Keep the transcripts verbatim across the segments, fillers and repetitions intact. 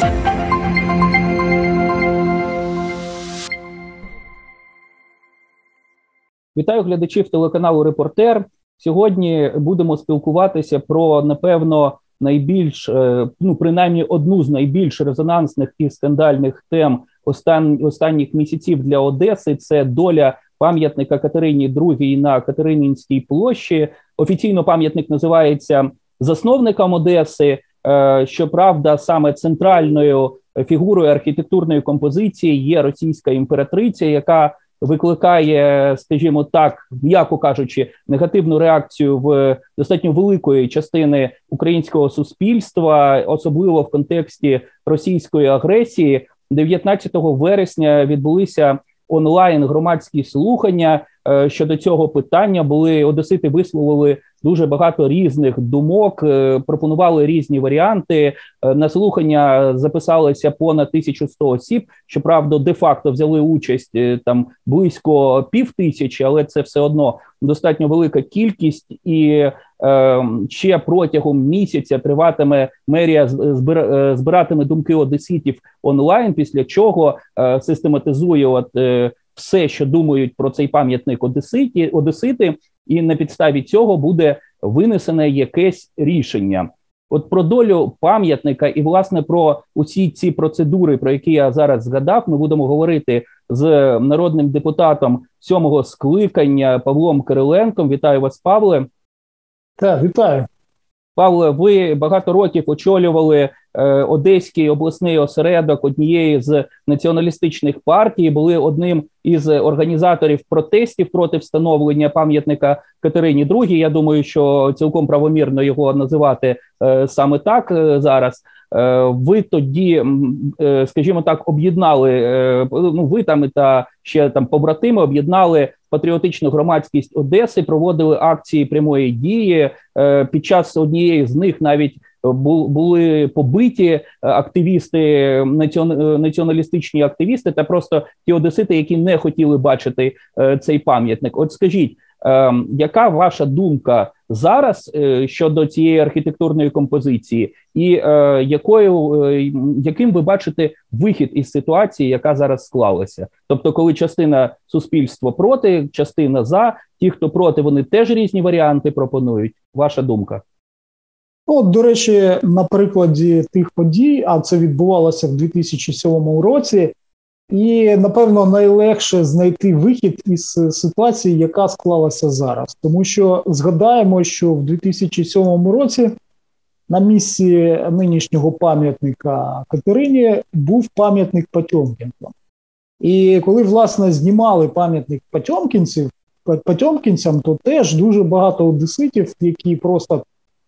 Вітаю глядачів телеканалу «Репортер». Сьогодні будемо спілкуватися про, напевно, найбільш, ну, принаймні одну з найбільш резонансних і скандальних тем остан... останніх місяців для Одеси. Це доля пам'ятника Катерині другій на Катерининській площі. Офіційно пам'ятник називається засновником Одеси. Щоправда, саме центральною фігурою архітектурної композиції є російська імператриця, яка викликає, скажімо так, м'яко кажучи, негативну реакцію в достатньо великої частини українського суспільства, особливо в контексті російської агресії. дев'ятнадцятого вересня відбулися онлайн громадські слухання щодо цього питання. Були одесити висловили дуже багато різних думок, пропонували різні варіанти. На слухання записалося понад тисячу сто осіб. Щоправда, де-факто взяли участь там близько пів тисячі, але це все одно достатньо велика кількість. І е, ще протягом місяця триватиме мерія збир, збиратиме думки одеситів онлайн, після чого е, систематизує от, е, все, що думають про цей пам'ятник одеситі, одесити, і на підставі цього буде винесене якесь рішення. От про долю пам'ятника і, власне, про усі ці процедури, про які я зараз згадав, ми будемо говорити з народним депутатом сьомого скликання Павлом Кириленком. Вітаю вас, Павле. Так, вітаю. Павле, ви багато років очолювали е, Одеський обласний осередок однієї з націоналістичних партій, були одним із організаторів протестів проти встановлення пам'ятника Катерині другій. Я думаю, що цілком правомірно його називати е, саме так е, зараз. Е, ви тоді, е, скажімо так, об'єднали, е, ну ви там та ще там побратими об'єднали патріотичну громадськість Одеси, проводили акції прямої дії. Е, під час однієї з них навіть були побиті активісти, націоналістичні активісти та просто ті одесити, які не хотіли бачити цей пам'ятник. От скажіть, яка ваша думка зараз щодо цієї архітектурної композиції і якою, яким ви бачите вихід із ситуації, яка зараз склалася? Тобто, коли частина суспільства проти, частина за, ті, хто проти, вони теж різні варіанти пропонують. Ваша думка? От, до речі, на прикладі тих подій, а це відбувалося в дві тисячі сьомому році, і, напевно, найлегше знайти вихід із ситуації, яка склалася зараз. Тому що згадаємо, що в дві тисячі сьомому році на місці нинішнього пам'ятника Катерині був пам'ятник Потьомкінцям. І коли, власне, знімали пам'ятник Потьомкінців, Потьомкінцям, то теж дуже багато одеситів, які просто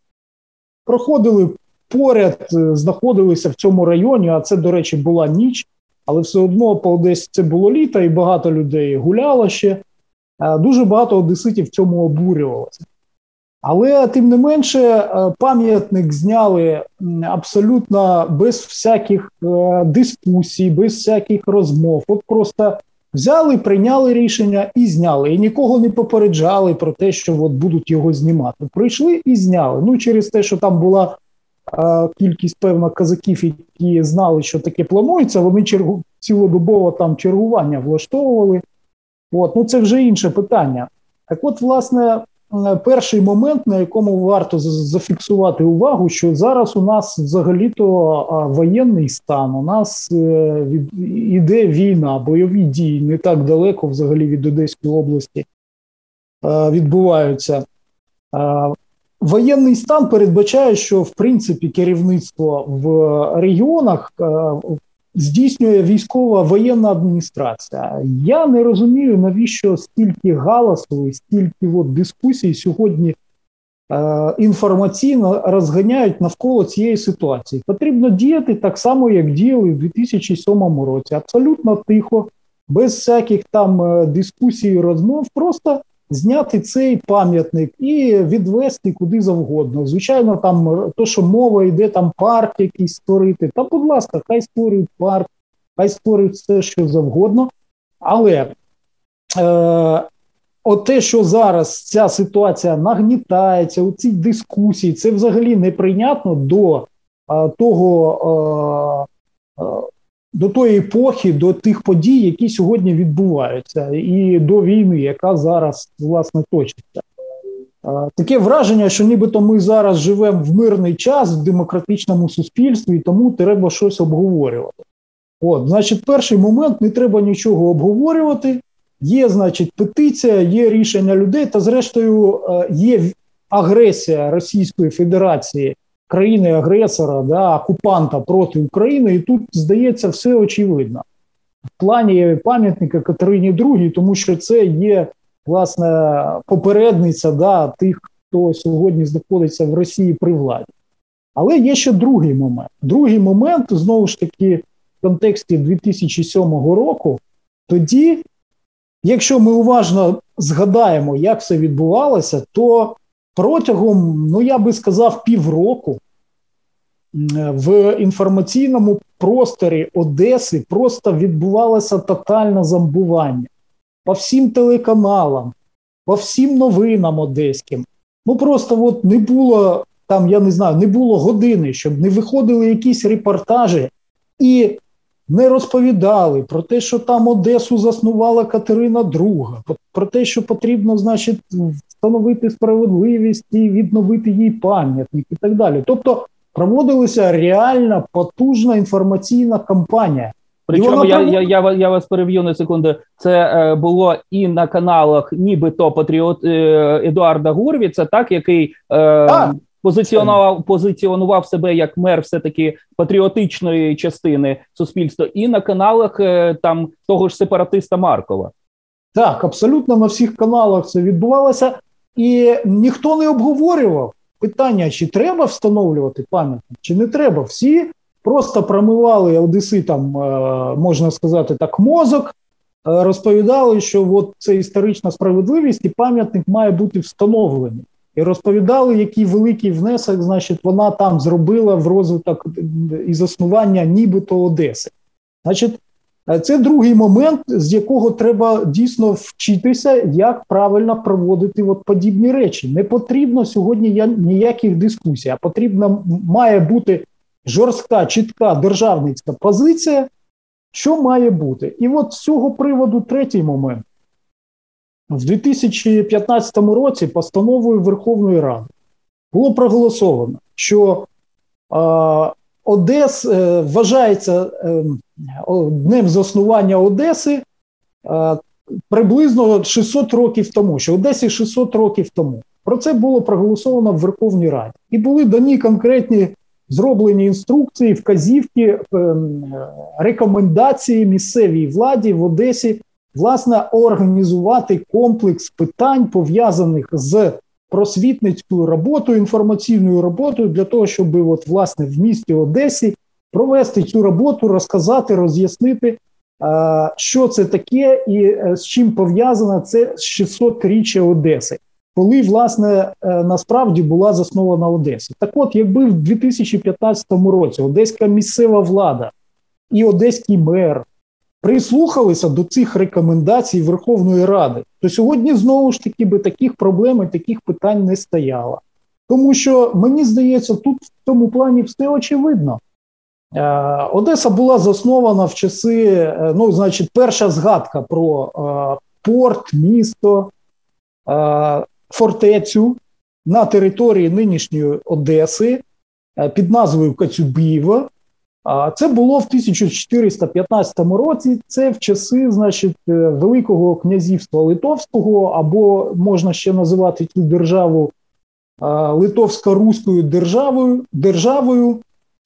проходили поряд, знаходилися в цьому районі, а це, до речі, була ніч, але все одно по Одесі це було літо, і багато людей гуляло ще. Дуже багато одеситів в цьому обурювалося. Але, тим не менше, пам'ятник зняли абсолютно без всяких дискусій, без всяких розмов. От просто взяли, прийняли рішення і зняли. І нікого не попереджали про те, що от будуть його знімати. Прийшли і зняли. Ну, через те, що там була е, кількість, певна, казаків, які знали, що таке планується, вони чергу, цілодобово там чергування влаштовували. От, ну, це вже інше питання. Так от, власне, перший момент, на якому варто зафіксувати увагу, що зараз у нас взагалі-то воєнний стан, у нас іде війна, бойові дії не так далеко взагалі від Одеської області відбуваються. Воєнний стан передбачає, що в принципі керівництво в регіонах здійснює військова воєнна адміністрація. Я не розумію, навіщо стільки галасу і стільки от дискусій сьогодні е, інформаційно розганяють навколо цієї ситуації. Потрібно діяти так само, як діяли в дві тисячі сьомому році. Абсолютно тихо, без всяких там дискусій і розмов, просто зняти цей пам'ятник і відвести куди завгодно. Звичайно, там то, що мова йде, там парк якийсь створити, та, будь ласка, хай створюють парк, хай створюють все, що завгодно. Але е, от те, що зараз ця ситуація нагнітається, у цій дискусії, це взагалі неприйнятно до е, того до тої епохи, до тих подій, які сьогодні відбуваються, і до війни, яка зараз, власне, точиться. Таке враження, що нібито ми зараз живемо в мирний час, в демократичному суспільстві, і тому треба щось обговорювати. От, значить, перший момент, не треба нічого обговорювати, є, значить, петиція, є рішення людей, та зрештою є агресія Російської Федерації, країни-агресора, да, окупанта проти України, і тут, здається, все очевидно. В плані пам'ятника Катерині другій, тому що це є, власне, попередниця, да, тих, хто сьогодні знаходиться в Росії при владі. Але є ще другий момент. Другий момент, знову ж таки, в контексті дві тисячі сьомого року, тоді, якщо ми уважно згадаємо, як все відбувалося, то протягом, ну я би сказав, півроку в інформаційному просторі Одеси просто відбувалося тотальне зомбування. По всім телеканалам, по всім новинам одеським. Ну просто от не було, там, я не знаю, не було години, щоб не виходили якісь репортажі і не розповідали про те, що там Одесу заснувала Катерина друга, про те, що потрібно, значить, встановити справедливість і відновити їй пам'ятник і так далі. Тобто проводилася реальна потужна інформаційна кампанія. Причому я, я, я, я вас переб'ю на секунду. Це е, було і на каналах нібито патріот е, Едуарда Гурвіца, так, який е, позиціонував, позиціонував себе як мер все-таки патріотичної частини суспільства, і на каналах е, там того ж сепаратиста Маркова. Так, абсолютно на всіх каналах це відбувалося, і ніхто не обговорював питання, чи треба встановлювати пам'ятник, чи не треба. Всі просто промивали одеситам, можна сказати так, мозок, розповідали, що от це історична справедливість і пам'ятник має бути встановлений. І розповідали, який великий внесок, значить, вона там зробила в розвиток і заснування нібито Одеси. Значить, це другий момент, з якого треба дійсно вчитися, як правильно проводити от подібні речі. Не потрібно сьогодні ніяких дискусій, а потрібно, має бути жорстка, чітка державницька позиція, що має бути. І от з цього приводу третій момент. В дві тисячі п'ятнадцятому році постановою Верховної Ради було проголосовано, що е, Одес е, вважається е, днем заснування Одеси е, приблизно шістсот років тому, що Одесі шістсот років тому. Про це було проголосовано в Верховній Раді. І були дані конкретні зроблені інструкції, вказівки, рекомендації місцевій владі в Одесі, власне, організувати комплекс питань, пов'язаних з просвітницькою роботою, інформаційною роботою, для того, щоб, от, власне, в місті Одесі провести цю роботу, розказати, роз'яснити, що це таке і з чим пов'язано це шістсотріччя Одеси, коли, власне, насправді була заснована Одеса. Так от, якби в дві тисячі п'ятнадцятому році одеська місцева влада і одеський мер прислухалися до цих рекомендацій Верховної Ради, то сьогодні, знову ж таки, би таких проблем і таких питань не стояло. Тому що, мені здається, тут в цьому плані все очевидно. Одеса була заснована в часи, ну, значить, перша згадка про порт, місто, фортецю на території нинішньої Одеси під назвою Коцюбієва. Це було в тисяча чотириста п'ятнадцятому році, це в часи, значить, Великого князівства Литовського, або можна ще називати цю державу Литовсько-Руською державою, державою,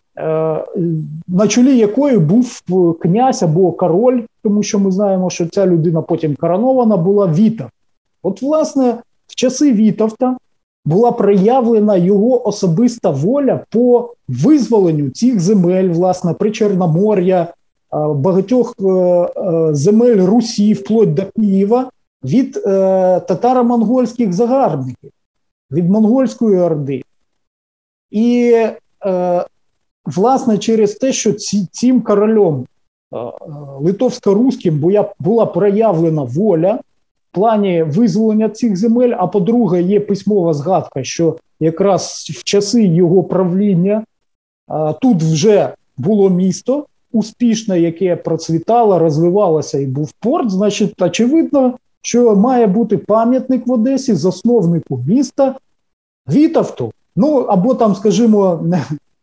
на чолі якої був князь або король, тому що ми знаємо, що ця людина потім коронована була, Вітовт. От, власне, в часи Вітовта була проявлена його особиста воля по визволенню цих земель, власне, Причорномор'я, багатьох земель Русі, вплоть до Києва, від татаро-монгольських загарбників, від монгольської орди. І, власне, через те, що цим королем литовсько-руським була проявлена воля в плані визволення цих земель, а по-друге, є письмова згадка, що якраз в часи його правління а, тут вже було місто, успішне, яке процвітало, розвивалося і був порт, значить, очевидно, що має бути пам'ятник в Одесі засновнику міста Вітовту. Ну, або там, скажімо, не,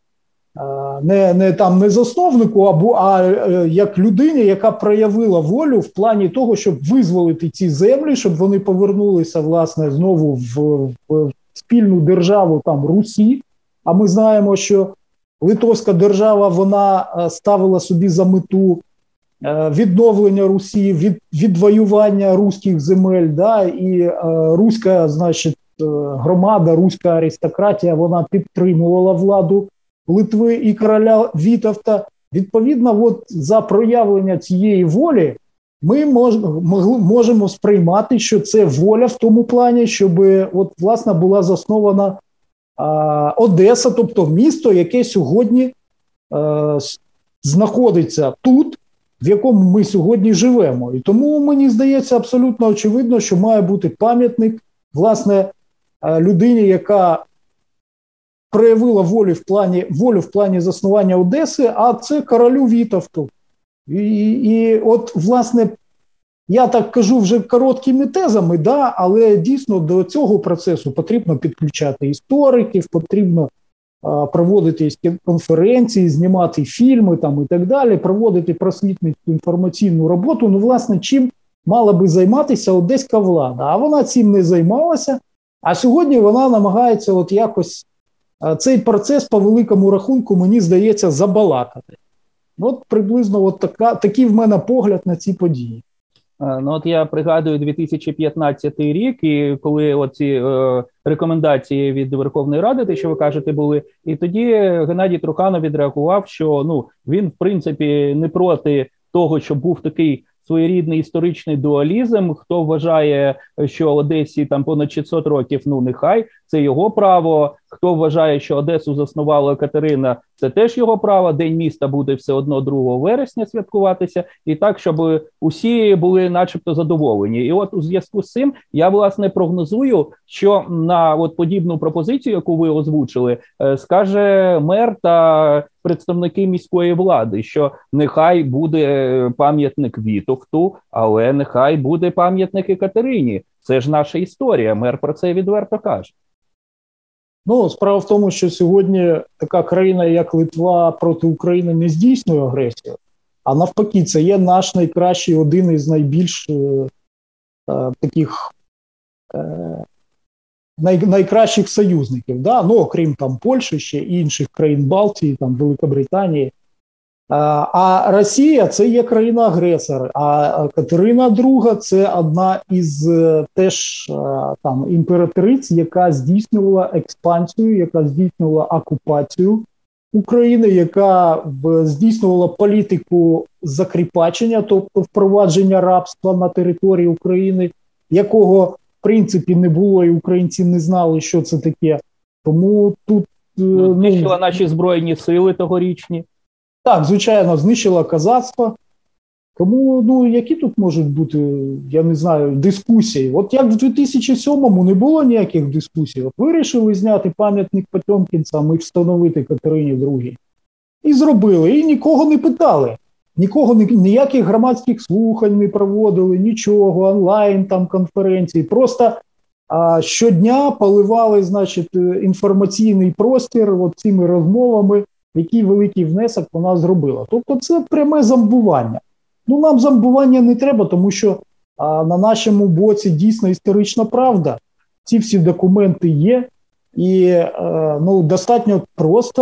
не, не, там, не засновнику, або, а як людині, яка проявила волю в плані того, щоб визволити ці землі, щоб вони повернулися, власне, знову в, в спільну державу там Русі. А ми знаємо, що Литовська держава, вона ставила собі за мету відновлення Русі, від, відвоювання руських земель, да, і е, руська, значить, громада, руська аристократія, вона підтримувала владу Литви і короля Вітовта. Відповідно, от за проявлення цієї волі ми мож, можемо сприймати, що це воля в тому плані, щоб от, власне, була заснована а, Одеса, тобто місто, яке сьогодні а, знаходиться тут, в якому ми сьогодні живемо. І тому, мені здається, абсолютно очевидно, що має бути пам'ятник, власне, людині, яка проявила волю в плані, волю в плані заснування Одеси, а це королю Вітовту. І, і от, власне, я так кажу вже короткими тезами, да, але дійсно до цього процесу потрібно підключати істориків, потрібно а, проводити конференції, знімати фільми там, і так далі, проводити просвітницьку інформаційну роботу. Ну, власне, чим мала би займатися одеська влада? А вона цим не займалася, а сьогодні вона намагається от якось а, цей процес по великому рахунку, мені здається, забалакати. От приблизно от така, такий в мене погляд на ці події. Ну, от я пригадую дві тисячі п'ятнадцятий рік, і коли оці е, рекомендації від Верховної Ради, те, що ви кажете, були, і тоді Геннадій Труханов відреагував, що ну він, в принципі, не проти того, щоб був такий своєрідний історичний дуалізм. Хто вважає, що Одесі там понад шістсот років, ну нехай, це його право. Хто вважає, що Одесу заснувала Катерина, це теж його право. День міста буде все одно другого вересня святкуватися. І так, щоб усі були начебто задоволені. І от у зв'язку з цим я, власне, прогнозую, що на от подібну пропозицію, яку ви озвучили, скаже мер та представники міської влади, що нехай буде пам'ятник Вітовту, але нехай буде пам'ятник і Катерині. Це ж наша історія. Мер про це відверто каже. Ну, справа в тому, що сьогодні така країна, як Литва, проти України не здійснює агресію, а навпаки, це є наш найкращий, один із найбільш е, е, таких е, най, найкращих союзників, да? Ну, окрім там Польщі, ще і інших країн Балтії, там Великобританії. А, а Росія – це є країна-агресор, а Катерина Друга – це одна із теж там імператриць, яка здійснювала експансію, яка здійснювала окупацію України, яка здійснювала політику закріпачення, тобто впровадження рабства на території України, якого в принципі не було, і українці не знали, що це таке. Тому тут… Ну, знищила наші Збройні сили тогорічні. Так, звичайно, знищила козацтво. Тому, ну, які тут можуть бути, я не знаю, дискусії? От як в дві тисячі сьомому не було ніяких дискусій. От вирішили зняти пам'ятник Потьомкінцям і встановити Катерині Другій. І зробили, і нікого не питали. Нікого, ніяких громадських слухань не проводили, нічого, онлайн там конференції. Просто а, щодня поливали, значить, інформаційний простір от цими розмовами, який великий внесок вона зробила. Тобто це пряме зомбування. Ну, нам зомбування не треба, тому що а, на нашому боці дійсно історична правда. Ці всі документи є, і а, ну, достатньо просто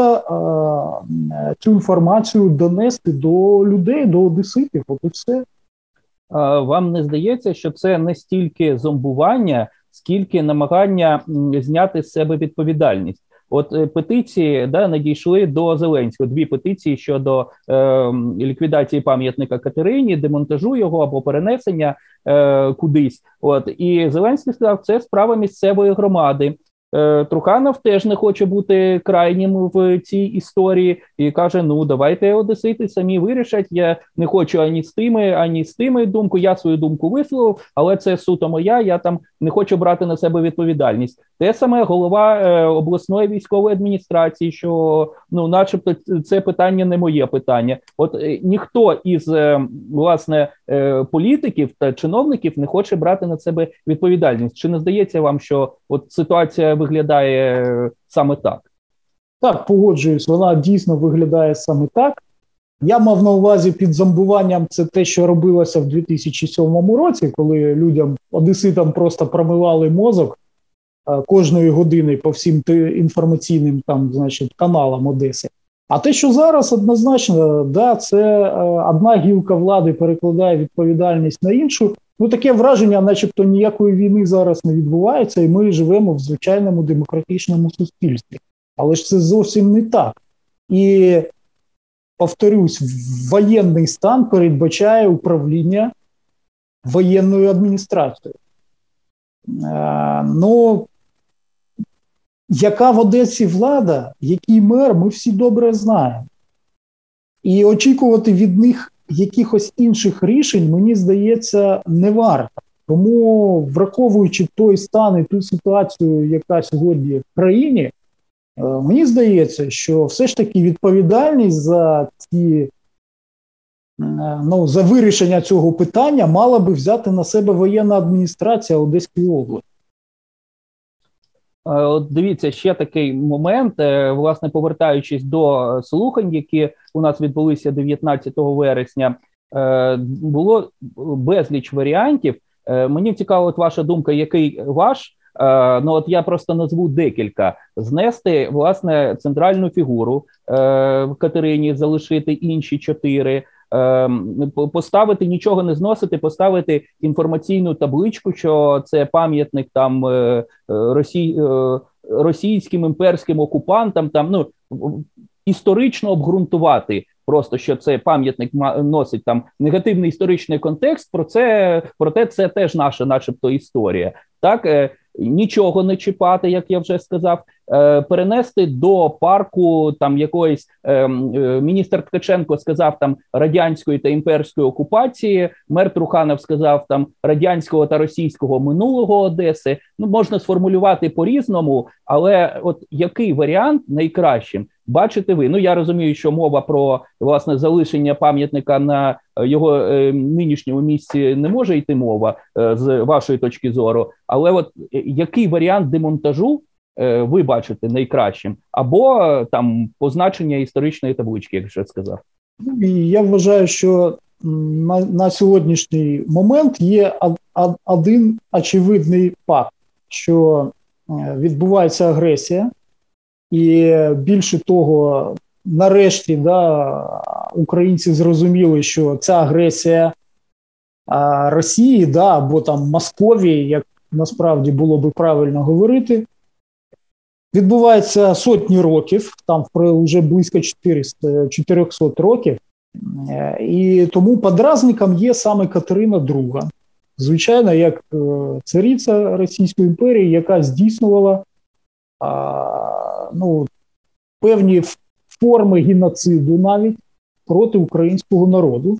а, цю інформацію донести до людей, до одеситів. От і все. А, вам не здається, що це не стільки зомбування, скільки намагання зняти з себе відповідальність? От петиції, да, надійшли до Зеленського, дві петиції щодо е, ліквідації пам'ятника Катерині, демонтажу його або перенесення е, кудись. От, і Зеленський сказав, це справа місцевої громади. Труханов теж не хоче бути крайнім в цій історії і каже, ну давайте одесити самі вирішать, я не хочу ані з тими, ані з тими думку, я свою думку висловив, але це суто моя, я там не хочу брати на себе відповідальність. Те саме голова е, обласної військової адміністрації, що ну начебто це питання не моє питання. От е, ніхто із е, власне е, політиків та чиновників не хоче брати на себе відповідальність. Чи не здається вам, що от ситуація виглядає саме так? Так, погоджуюсь, вона дійсно виглядає саме так. Я мав на увазі під зомбуванням це те, що робилося в дві тисячі сьомому році, коли людям, одеситам просто промивали мозок кожної години по всім інформаційним там, значить, каналам Одеси. А те, що зараз однозначно, да, це одна гілка влади перекладає відповідальність на іншу. Ну, таке враження, начебто ніякої війни зараз не відбувається, і ми живемо в звичайному демократичному суспільстві. Але ж це зовсім не так. І, повторюсь, воєнний стан передбачає управління воєнною адміністрацією. Е, ну, яка в Одесі влада, який мер, ми всі добре знаємо. І очікувати від них якихось інших рішень, мені здається, не варто. Тому, враховуючи той стан і ту ситуацію, яка сьогодні в країні, мені здається, що все ж таки відповідальність за ці, ну, за вирішення цього питання мала би взяти на себе воєнна адміністрація Одеської області. От дивіться, ще такий момент, власне, повертаючись до слухань, які у нас відбулися дев'ятнадцятого вересня, було безліч варіантів. Мені цікава от ваша думка, який ваш? Ну от я просто назву декілька. Знести, власне, центральну фігуру в Катерині, залишити інші чотири, поставити, нічого не зносити, поставити інформаційну табличку, що це пам'ятник там росій, російським імперським окупантам, там, ну, історично обґрунтувати просто, що це пам'ятник носить там негативний історичний контекст, про це, проте це теж наша, начебто, історія. Так, нічого не чіпати, як я вже сказав, перенести до парку там якоїсь, міністр Ткаченко сказав там радянської та імперської окупації, мер Труханов сказав там радянського та російського минулого Одеси. Ну, можна сформулювати по-різному, але от який варіант найкращим бачите ви? Ну, я розумію, що мова про, власне, залишення пам'ятника на його е, нинішньому місці не може йти мова е, з вашої точки зору, але от який варіант демонтажу е, ви бачите найкращим? Або е, там позначення історичної таблички, як вже сказав? Я вважаю, що на, на сьогоднішній момент є один очевидний факт, що відбувається агресія, і більше того, нарешті, да, українці зрозуміли, що ця агресія а, Росії, да, або там Московії, як насправді було би правильно говорити, відбувається сотні років, там вже близько чотириста років, і тому подразником є саме Катерина Друга. Звичайно, як цариця Російської імперії, яка здійснювала а, ну, певні форми геноциду навіть проти українського народу.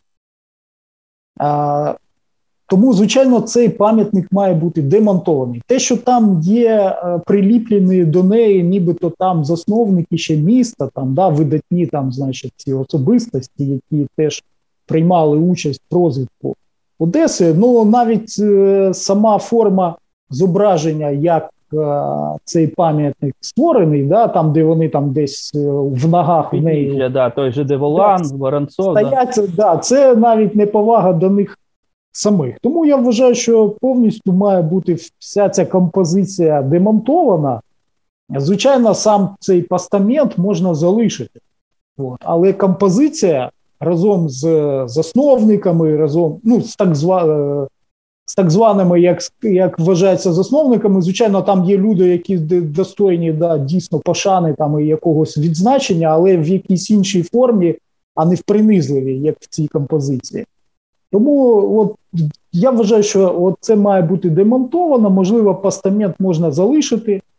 А, тому, звичайно, цей пам'ятник має бути демонтований. Те, що там є а, приліплені до неї, нібито там засновники ще міста, там, да, видатні там, значить, ці особистості, які теж приймали участь в розвитку Одеси, ну, навіть е, сама форма зображення, як цей пам'ятник створений, да, там, де вони там десь в ногах в неї. Да, той же Деволан, да, Воронцов. Стоять, да. Да, це навіть неповага до них самих. Тому я вважаю, що повністю має бути вся ця композиція демонтована. Звичайно, сам цей постамент можна залишити. От. Але композиція разом з засновниками, разом, ну, з так званими, з так званими, як, як вважається, засновниками, звичайно, там є люди, які достойні, да, дійсно пошани там і якогось відзначення, але в якійсь іншій формі, а не в принизливій, як в цій композиції. Тому от, я вважаю, що от це має бути демонтовано, можливо, постамент можна залишити,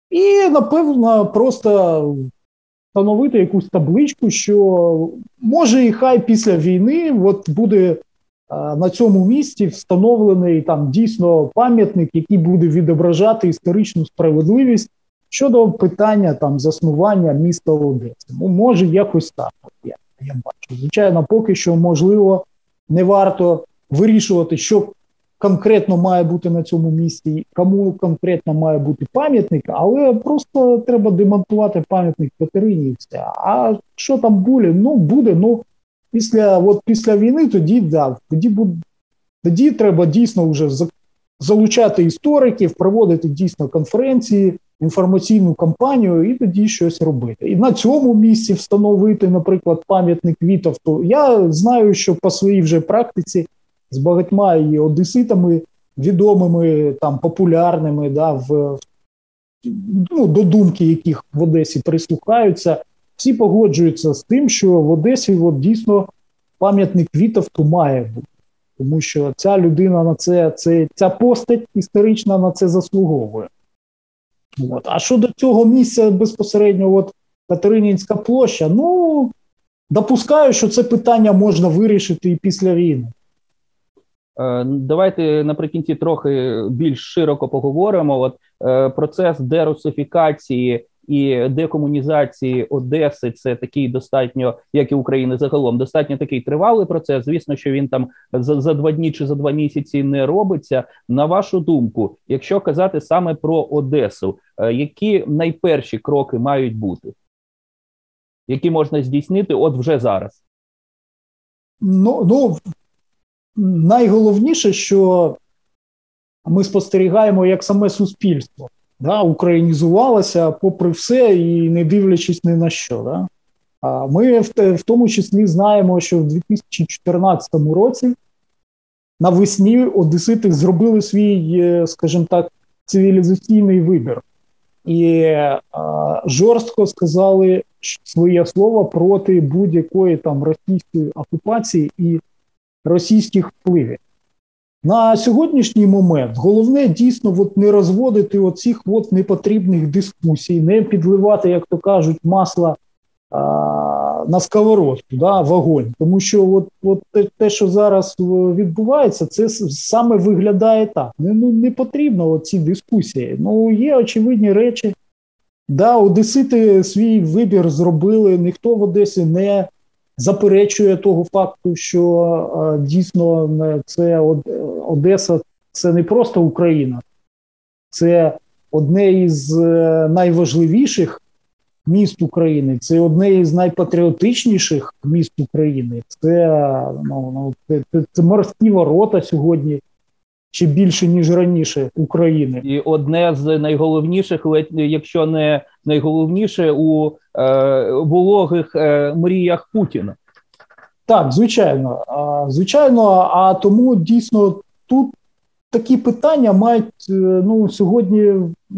І, напевно, просто встановити якусь табличку, що може і хай після війни от буде а, на цьому місці встановлений там дійсно пам'ятник, який буде відображати історичну справедливість щодо питання там заснування міста Одеси. Ну, може, якось так, я, я бачу. Звичайно, поки що, можливо, не варто вирішувати, що конкретно має бути на цьому місці, кому конкретно має бути пам'ятник, але просто треба демонтувати пам'ятник Катерині і все. А що там буде? Ну, буде, ну, після, от після війни тоді, да, тоді, буде, тоді треба дійсно вже залучати істориків, проводити дійсно конференції, інформаційну кампанію і тоді щось робити. І на цьому місці встановити, наприклад, пам'ятник Вітовту. Я знаю, що по своїй вже практиці з багатьма і одеситами, відомими, там, популярними, да, в, ну, до думки яких в Одесі прислухаються, всі погоджуються з тим, що в Одесі от, дійсно пам'ятник Вітовту має бути. Тому що ця людина на це, це ця постать історична на це заслуговує. От. А щодо цього місця безпосередньо от, Катерининська площа, ну, допускаю, що це питання можна вирішити і після війни. Давайте наприкінці трохи більш широко поговоримо. От е, процес дерусифікації і декомунізації Одеси – це такий достатньо, як і України загалом, достатньо такий тривалий процес. Звісно, що він там за, за два дні чи за два місяці не робиться. На вашу думку, якщо казати саме про Одесу, е, які найперші кроки мають бути? Які можна здійснити от вже зараз? Ну, ну найголовніше, що ми спостерігаємо, як саме суспільство да, українізувалося попри все і не дивлячись ні на що. Да? А ми в, в тому числі знаємо, що в дві тисячі чотирнадцятому році навесні одесити зробили свій, скажімо так, цивілізаційний вибір. І а, жорстко сказали своє слово проти будь-якої там російської окупації і російських впливів. На сьогоднішній момент головне дійсно от не розводити оцих от непотрібних дискусій, не підливати, як то кажуть, масла а, на сковородку, да, вогонь. Тому що от, от те, те, що зараз відбувається, це саме виглядає так. Не, ну, не потрібно оці дискусії. Ну, є очевидні речі. Да, одесити свій вибір зробили, ніхто в Одесі не заперечує того факту, що а, дійсно це Одеса – це не просто Україна, це одне із найважливіших міст України, це одне із найпатріотичніших міст України, це, ну, ну, це, це, це морські ворота сьогодні, чи більше, ніж раніше, України. І одне з найголовніших, якщо не найголовніше, у е, вологих е, мріях Путіна. Так, звичайно. А, звичайно, а тому дійсно тут такі питання мають ну, сьогодні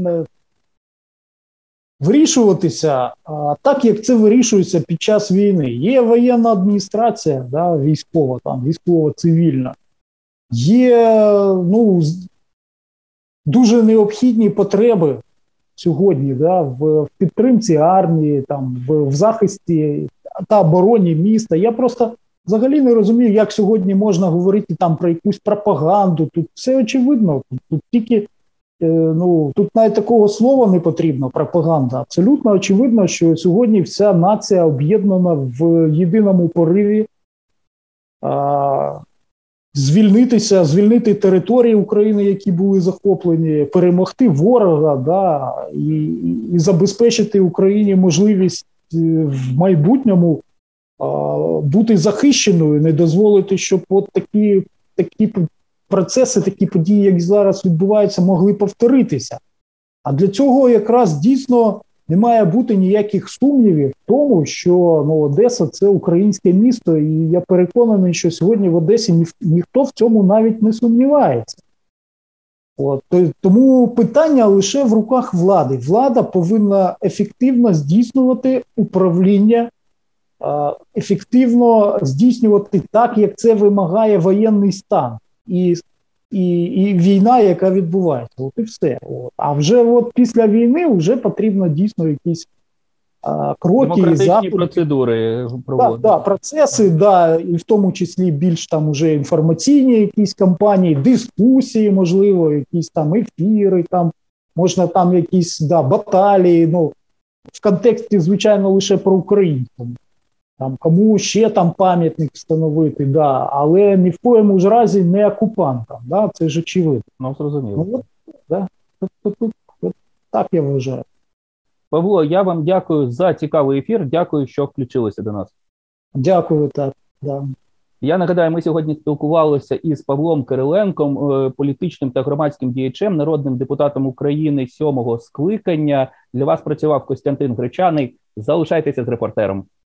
вирішуватися а, так, як це вирішується під час війни. Є воєнна адміністрація, да, військова, там, військово-цивільна. Є ну, дуже необхідні потреби сьогодні да, в, в підтримці армії, там, в, в захисті та обороні міста. Я просто взагалі не розумію, як сьогодні можна говорити там про якусь пропаганду. Тут все очевидно. Тут, тут тільки е, ну, тут навіть такого слова не потрібно, пропаганда. Абсолютно очевидно, що сьогодні вся нація об'єднана в єдиному пориві а, звільнитися, звільнити території України, які були захоплені, перемогти ворога, да, і, і забезпечити Україні можливість в майбутньому а, бути захищеною, не дозволити, щоб от такі, такі процеси, такі події, як зараз відбуваються, могли повторитися. А для цього якраз дійсно не має бути ніяких сумнівів в тому, що ну, Одеса – це українське місто, і я переконаний, що сьогодні в Одесі ні, ніхто в цьому навіть не сумнівається. От, тому питання лише в руках влади. Влада повинна ефективно здійснювати управління, ефективно здійснювати так, як це вимагає воєнний стан. І і, і війна, яка відбувається. От і все. От. А вже от після війни вже потрібно дійсно якісь а, кроки, демократичні заходи, процедури проводити. Да, да, процеси, да, і в тому числі більш там уже інформаційні якісь кампанії, дискусії, можливо, якісь там ефіри, там можна там якісь да, баталії, ну, в контексті, звичайно, лише про українців. Там, кому ще там пам'ятник встановити, да, але ні в коєму ж разі не окупантам, да, це ж очевидно. Ну, зрозуміло. Ну, от, да, от, от, от, от, так я вважаю. Павло, я вам дякую за цікавий ефір, дякую, що включилися до нас. Дякую, так, да. Я нагадаю, ми сьогодні спілкувалися із Павлом Кириленком, політичним та громадським діячем, народним депутатом України сьомого скликання. Для вас працював Костянтин Гречаний. Залишайтеся з репортером.